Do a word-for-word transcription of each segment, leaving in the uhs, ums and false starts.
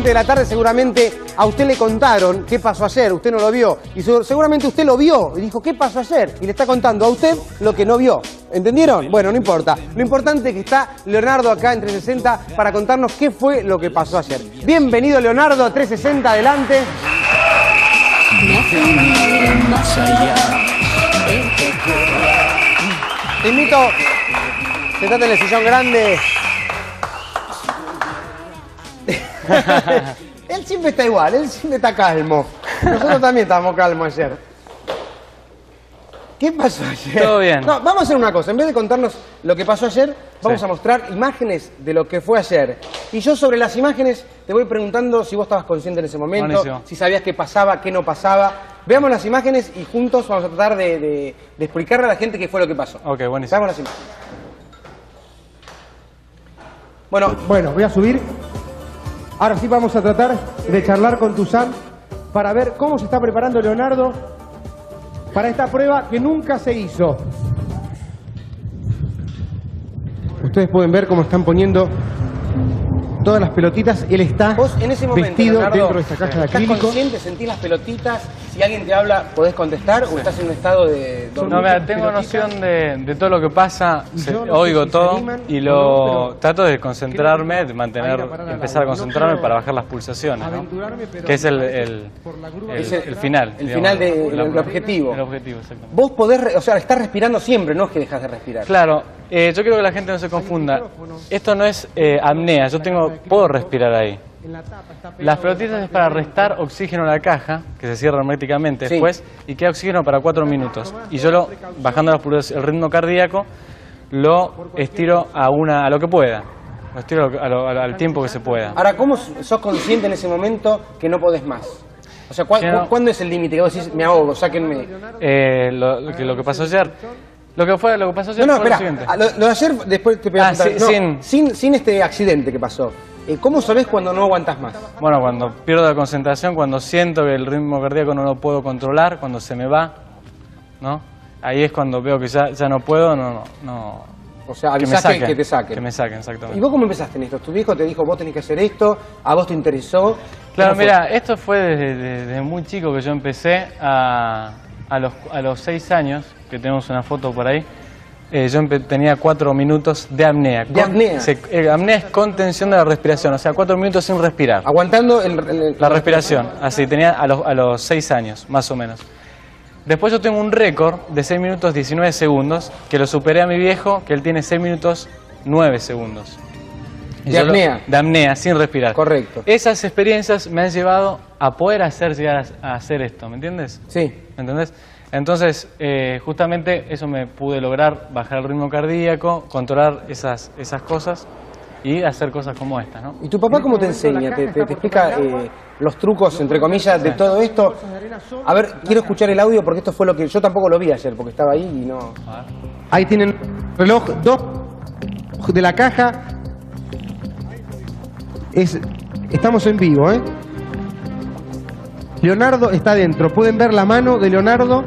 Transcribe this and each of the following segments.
siete de la tarde seguramente a usted le contaron qué pasó ayer, usted no lo vio. Y seguramente usted lo vio y dijo, ¿qué pasó ayer? Y le está contando a usted lo que no vio. ¿Entendieron? Bueno, no importa. Lo importante es que está Leonardo acá en trescientos sesenta para contarnos qué fue lo que pasó ayer. Bienvenido, Leonardo, a trescientos sesenta, adelante. Te invito, sentate en el sillón grande. Él siempre está igual, él siempre está calmo. Nosotros también estábamos calmos ayer. ¿Qué pasó ayer? Todo bien. No, vamos a hacer una cosa. En vez de contarnos lo que pasó ayer, vamos sí. a mostrar imágenes de lo que fue ayer. Y yo sobre las imágenes te voy preguntando si vos estabas consciente en ese momento, Buenísimo. si sabías qué pasaba, qué no pasaba. Veamos las imágenes y juntos vamos a tratar de, de, de explicarle a la gente qué fue lo que pasó. Ok, buenísimo. Veamos las imágenes. Bueno, bueno, voy a subir. Ahora sí vamos a tratar de charlar con Tuzán para ver cómo se está preparando Leonardo para esta prueba que nunca se hizo. Ustedes pueden ver cómo están poniendo todas las pelotitas. Él está Vos en ese momento, vestido Leonardo, dentro de esta caja de ¿estás acrílico. consciente? ¿Sentís las pelotitas? Si alguien te habla, ¿podés contestar? ¿O estás en un estado de dormir? No, mira, tengo noción de, de todo lo que pasa, se- Yo no sé oigo si se todo animan y o lo no, pero trato de concentrarme, de mantener, a ir a parar al empezar a agua. No concentrarme quiero para bajar las pulsaciones, ¿no? aventurarme, pero Que es el, el, por la grúa el, que el final. El digamos, final de- la- el objetivo. El objetivo, exactamente. Vos podés, re- o sea, estás respirando siempre, no es que dejas de respirar. Claro, eh, yo quiero que la gente no se confunda. Esto no es eh, apnea, yo tengo, puedo respirar ahí. en la tapa está pegado. Las pelotitas es para restar oxígeno a la caja, que se cierra herméticamente Sí. después, y queda oxígeno para cuatro minutos. Y yo, lo, bajando las pulsaciones- el ritmo cardíaco, lo estiro a, una, a lo que pueda. Lo estiro a lo- a lo- a lo- al tiempo que se pueda. Ahora, ¿cómo sos consciente en ese momento que no podés más? O sea, ¿cuál- Que no. ¿cuándo es el límite? Que vos decís, me ahogo, sáquenme. Eh, lo, lo que, lo que pasó ayer... Lo que, fue, lo que pasó ayer No, no, fue lo espera. siguiente. a Lo, lo de ayer, después te voy a Ah, preguntar. sí, No, sin- sin, sin este accidente que pasó. Eh, ¿Cómo sabés cuando no aguantás más? Bueno, cuando pierdo la concentración, cuando siento que el ritmo cardíaco no lo puedo controlar, cuando se me va, ¿no? Ahí es cuando veo que ya, ya no puedo, no, no, no. O sea, Que me avisás que, saquen, que te saquen. que me saquen, ¿Y exactamente. vos cómo empezaste en esto? ¿Tu viejo te dijo, vos tenés que hacer esto? ¿A vos te interesó? Claro, ¿Cómo fue? mira, esto fue desde, desde muy chico que yo empecé a, a, los, a los seis años, que tenemos una foto por ahí. Eh, yo empe- tenía cuatro minutos de apnea. ¿De apnea? se- eh, apnea es contención de la respiración, o sea, cuatro minutos sin respirar. Aguantando el, el- La respiración, así, tenía a los, a los seis años, más o menos. Después yo tengo un récord de seis minutos diecinueve segundos, que lo superé a mi viejo, que él tiene seis minutos nueve segundos. Y De yo lo- apnea. de apnea, sin respirar. Correcto. Esas experiencias me han llevado a poder hacer llegar a, a hacer esto, ¿me entiendes? Sí. ¿Me entendés? Entonces, eh, justamente eso me pude lograr, bajar el ritmo cardíaco, controlar esas, esas cosas y hacer cosas como esta, ¿no? ¿Y tu papá cómo te enseña? ¿Te, te- te explica eh, los trucos, entre comillas, de todo esto? A ver, quiero escuchar el audio porque esto fue lo que... Yo tampoco lo vi ayer porque estaba ahí y no... Ahí tienen reloj dos de la caja. Es, estamos en vivo, ¿eh? Leonardo está dentro. Pueden ver la mano de Leonardo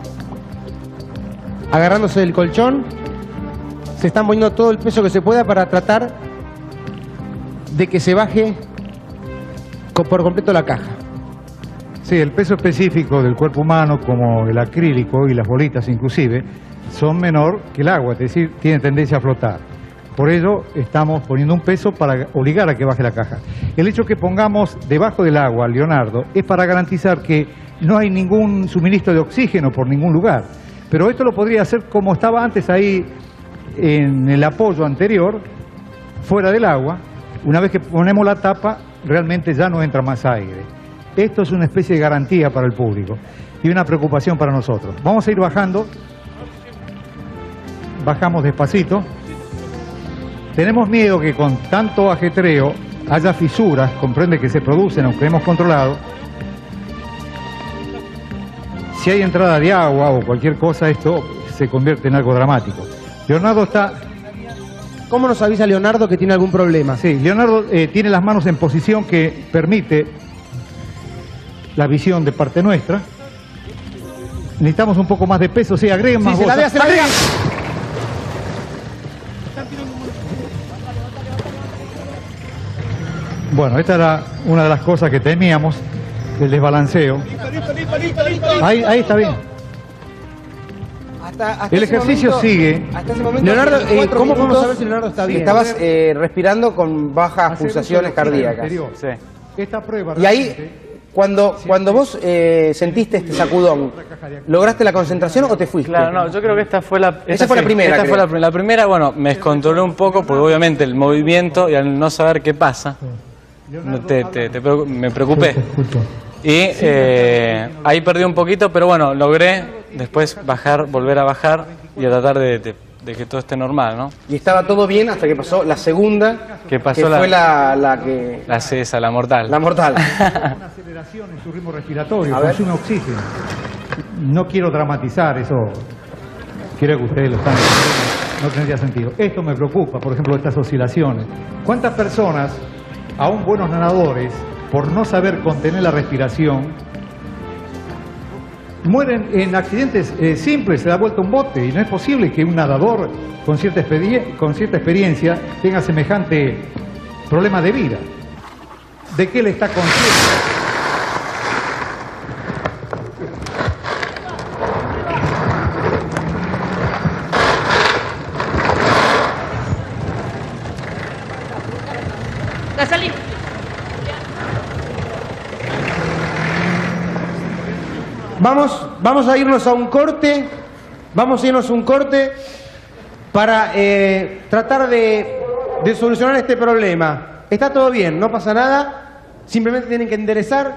agarrándose del colchón. Se están poniendo todo el peso que se pueda para tratar de que se baje co- por completo la caja. Sí, el peso específico del cuerpo humano, como el acrílico y las bolitas inclusive, son menor que el agua, es decir, tienen tendencia a flotar. Por ello estamos poniendo un peso para obligar a que baje la caja. El hecho que pongamos debajo del agua a Leonardo es para garantizar que no hay ningún suministro de oxígeno por ningún lugar. Pero esto lo podría hacer como estaba antes ahí en el apoyo anterior, fuera del agua. Una vez que ponemos la tapa, realmente ya no entra más aire. Esto es una especie de garantía para el público y una preocupación para nosotros. Vamos a ir bajando. Bajamos despacito. Tenemos miedo que con tanto ajetreo haya fisuras, comprende que se producen, aunque hemos controlado. Si hay entrada de agua o cualquier cosa, esto se convierte en algo dramático. Leonardo está... ¿Cómo nos avisa Leonardo que tiene algún problema? Sí, Leonardo eh, tiene las manos en posición que permite la visión de parte nuestra. Necesitamos un poco más de peso, sí, agreguen más Sí, se la bolsas. vea, se la vea. Bueno, esta era una de las cosas que temíamos, el desbalanceo. Ahí, ahí está bien. Hasta, hasta El ese ejercicio momento- sigue. Hasta ese momento, Leonardo, hace eh, cuatro ¿cómo podemos minutos, saber si Leonardo está bien? Estabas Estabas eh, respirando con bajas Hacer pulsaciones uso de oxígeno cardíacas. exterior. Sí. Esta prueba Y ahí, realmente- cuando, cuando vos eh, sentiste este sacudón, ¿lograste la concentración o te fuiste? Claro, no, yo creo que esta fue la... esta fue la primera, Esta creo. fue la, prim- la primera, bueno, me descontrolé un poco porque obviamente el movimiento y al no saber qué pasa, me, te- te- te preocu- me preocupé. Y eh, ahí perdí un poquito, pero bueno, logré después bajar, volver a bajar y a tratar de, de- de que todo esté normal, ¿no? Y estaba todo bien hasta que pasó la segunda, Que pasó que la- fue la, la que... La cesa, la mortal. La mortal. una aceleración en su ritmo respiratorio, A ver. consume oxígeno. No quiero dramatizar eso, quiero que ustedes lo están entendiendo, no tendría sentido. Esto me preocupa, por ejemplo, estas oscilaciones. ¿Cuántas personas, aún buenos nadadores, por no saber contener la respiración, mueren en accidentes eh, simples, se da vuelta un bote? Y no es posible que un nadador con cierta, expedi- con cierta experiencia tenga semejante problema de vida. ¿De qué le está consciente? Vamos, vamos a irnos a un corte, vamos a irnos a un corte para eh, tratar de, de solucionar este problema. Está todo bien, no pasa nada, simplemente tienen que enderezar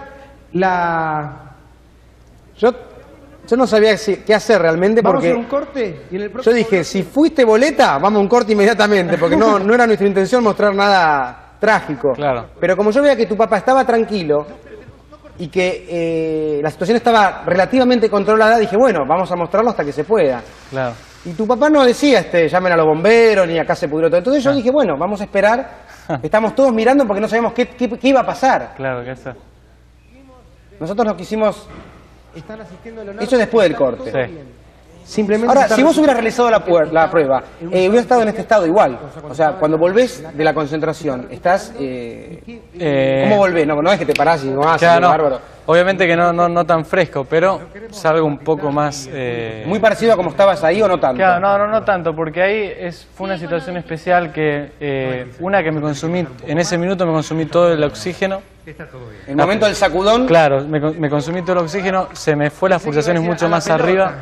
la... Yo, yo no sabía si- qué hacer realmente Vamos a porque... hacer un corte y en el Yo próximo dije, si fuiste boleta, vamos a un corte inmediatamente, porque no, no era nuestra intención mostrar nada trágico. Claro. Pero como yo veía que tu papá estaba tranquilo y que eh, la situación estaba relativamente controlada, dije, bueno, vamos a mostrarlo hasta que se pueda. Claro. Y tu papá no decía, este, llamen a los bomberos, ni acá se pudrió todo. Entonces yo dije, bueno, vamos a esperar. Estamos todos mirando porque no sabemos qué, qué, qué iba a pasar. Claro, que eso. Nosotros no quisimos... están asistiendo Leonardo. Eso después del corte. Sí. Simplemente Ahora, está si vos hubieras realizado la, puer- la prueba, eh, hubieras estado en este estado igual. O sea, cuando volvés de la concentración, estás... Eh, Eh, ¿Cómo volvés? No, no es que te parás y no haces, claro, no. bárbaro. Obviamente que no, no, no tan fresco, pero salgo un poco más... eh, ¿Muy parecido a como estabas ahí o no tanto? Claro, no, no, no tanto, porque ahí es, fue una situación especial que, eh, una que me consumí, en ese minuto me consumí todo el oxígeno. El momento del sacudón... Claro, me, con- me consumí todo el oxígeno, se me fue las pulsaciones mucho más arriba.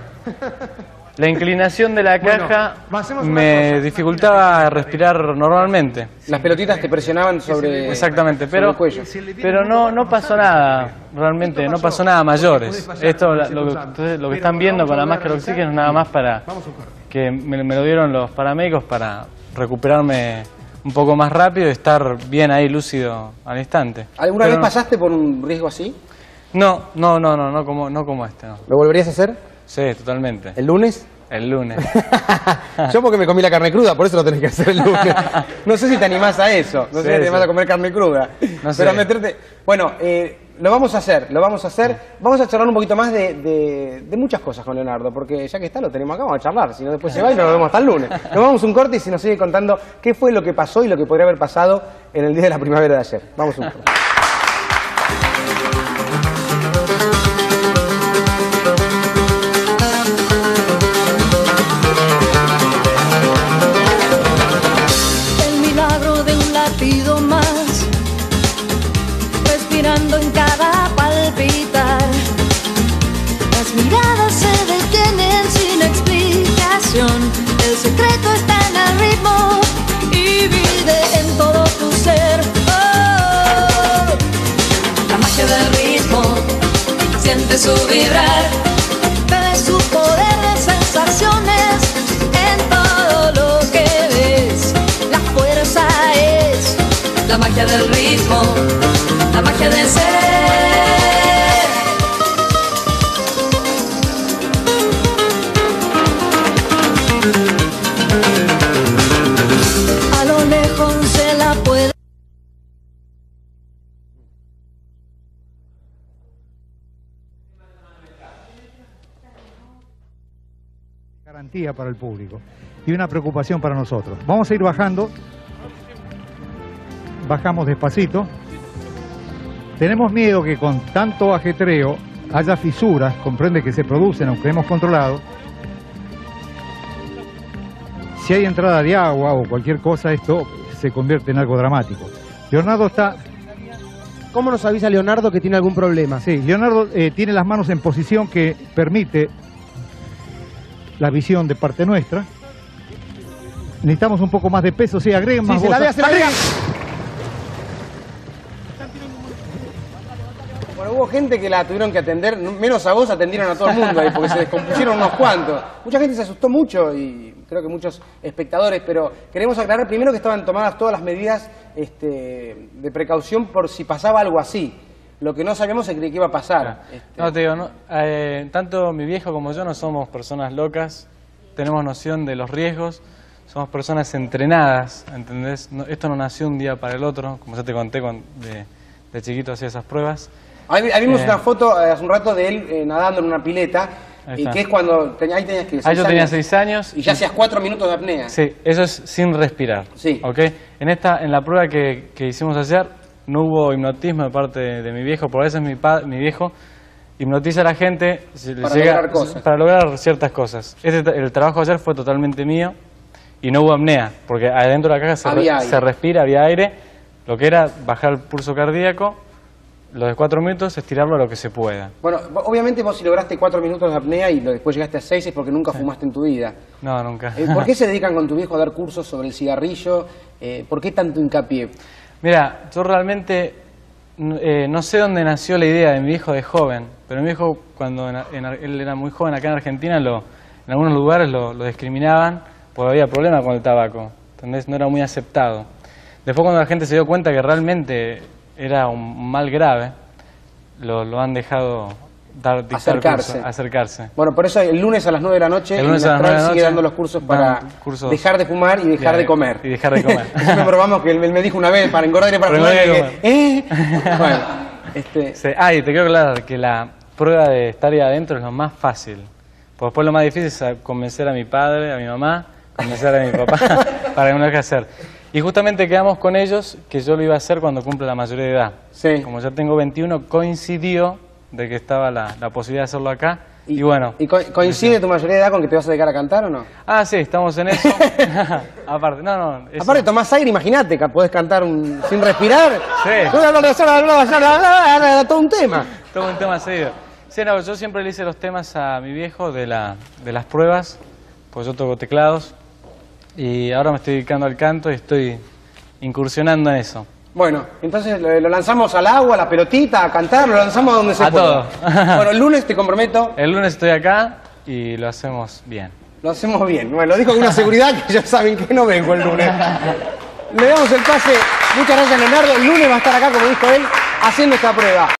La inclinación de la caja hacemos una me dificultaba respirar normalmente. Las pelotitas te presionaban sobre... Exactamente, sobre pero, el cuello. pero no, no pasó nada, realmente, no pasó nada a mayores. Esto, la- lo, que- entonces, lo que están viendo con la máscara de oxígeno es nada más para que me, me lo dieron los paramédicos para recuperarme un poco más rápido y estar bien ahí lúcido al instante. ¿Alguna Pero vez pasaste por un riesgo así? No, no, no, no, no como, no como este, no. ¿Lo volverías a hacer? Sí, totalmente. ¿El lunes? El lunes. Yo porque me comí la carne cruda, por eso lo tenés que hacer el lunes. No sé si te animás a eso, no sé Sí, si te animás sí. a comer carne cruda. No sé. Pero a meterte... Bueno, eh, lo vamos a hacer, lo vamos a hacer. Vamos a charlar un poquito más de, de- de muchas cosas con Leonardo, porque ya que está, lo tenemos acá, vamos a charlar. Si no, después se va y no nos vemos hasta el lunes. Nos vamos a un corte y si nos sigue contando qué fue lo que pasó y lo que podría haber pasado en el día de la primavera de ayer. Vamos a un corte. El milagro de un latido más, respirando en cada palpitar. Las miradas se detienen sin explicación. El secreto está en el ritmo y vive en todo tu ser. Oh, la magia del ritmo, siente su vibrar. Ve su poder de sensaciones en todo lo que ves. La fuerza es la magia del ritmo, la magia del ser. A lo lejos se la puede. Garantía para el público y una preocupación para nosotros. Vamos a ir bajando. bajamos despacito. Tenemos miedo que con tanto ajetreo haya fisuras, comprende que se producen, aunque hemos controlado. Si hay entrada de agua o cualquier cosa, esto se convierte en algo dramático. Leonardo está... ¿Cómo nos avisa Leonardo que tiene algún problema? Sí, Leonardo eh, tiene las manos en posición que permite la visión de parte nuestra. Necesitamos un poco más de peso, sí, agreguen más Sí, se la bolsas. vea, se la vea. Bueno, hubo gente que la tuvieron que atender, menos a vos, atendieron a todo el mundo ahí, porque se descompusieron unos cuantos. Mucha gente se asustó mucho y creo que muchos espectadores, pero queremos aclarar primero que estaban tomadas todas las medidas este, de precaución por si pasaba algo así. Lo que no sabíamos es que iba a pasar. Este... No, te digo, no, eh, tanto mi viejo como yo no somos personas locas, tenemos noción de los riesgos, somos personas entrenadas, ¿entendés? No, esto no nació un día para el otro, como ya te conté, con, de, de chiquito hacía esas pruebas. Ahí, ahí vimos Eh, una foto eh, hace un rato de él eh, nadando en una pileta, Ahí y está. que es cuando tenía, ahí tenías que Ahí yo tenía seis años. y ya hacías cuatro minutos de apnea. Sí, eso es sin respirar. Sí. ¿Ok? En esta, en la prueba que, que hicimos ayer, no hubo hipnotismo de parte de, de mi viejo, por eso es mi, pa- mi viejo hipnotiza a la gente si le Para llega- lograr cosas. para lograr ciertas cosas. Este, el trabajo ayer fue totalmente mío y no hubo apnea, porque adentro de la caja se, Había re- aire. se respira, había aire, lo que era bajar el pulso cardíaco, los de cuatro minutos, estirarlo a lo que se pueda. Bueno, vo- obviamente vos si lograste cuatro minutos de apnea y lo- después llegaste a seis es porque nunca fumaste en tu vida. No, nunca. Eh, ¿Por qué se dedican con tu viejo a dar cursos sobre el cigarrillo? Eh, ¿Por qué tanto hincapié? Mira, yo realmente n- eh, no sé dónde nació la idea de mi viejo de joven, pero mi viejo cuando en Ar- en Ar- él era muy joven acá en Argentina, lo, en algunos lugares lo, lo discriminaban porque había problemas con el tabaco, ¿entendés? No era muy aceptado. Después cuando la gente se dio cuenta que realmente era un mal grave, lo, lo han dejado dar, dictar Acercarse. curso, acercarse. Bueno, por eso el lunes a las nueve de la noche El el lunes a las Astral nueve de la sigue noche dando los cursos dan para cursos dejar de fumar y dejar y- de comer. y dejar de comer. Siempre probamos que él, él me dijo una vez para engordar y para Para fumar. engordar y que- ¿eh? Bueno, este, Sí. Ah, y te quiero aclarar que la prueba de estar ahí adentro es lo más fácil. Porque después lo más difícil es a- convencer a mi padre, a mi mamá, convencer a mi papá para que me lo deje hacer. Y justamente quedamos con ellos que yo lo iba a hacer cuando cumpla la mayoría de edad. Sí. Como ya tengo veintiuno, coincidió de que estaba la, la posibilidad de hacerlo acá. Y, bueno. ¿Y co- coincide tu mayoría de edad con que te vas a dedicar a cantar o no? Ah, sí, estamos en eso. Aparte, no, no. eso- Aparte, tomás aire, imagínate que podés cantar un- sin respirar. Sí. Todo un tema. Todo un tema seguido. Sí, no, yo siempre le hice los temas a mi viejo de, la, de las pruebas, pues yo toco teclados y ahora me estoy dedicando al canto y estoy incursionando en eso. Bueno, entonces lo, lo lanzamos al agua, a la pelotita, a cantar, lo lanzamos a donde se A pueda. todo. Bueno, el lunes te comprometo, El lunes estoy acá y lo hacemos bien. lo hacemos bien. Bueno, lo dijo con una seguridad que ya saben que no vengo el lunes. Le damos el pase. Muchas gracias, Leonardo. El lunes va a estar acá, como dijo él, haciendo esta prueba.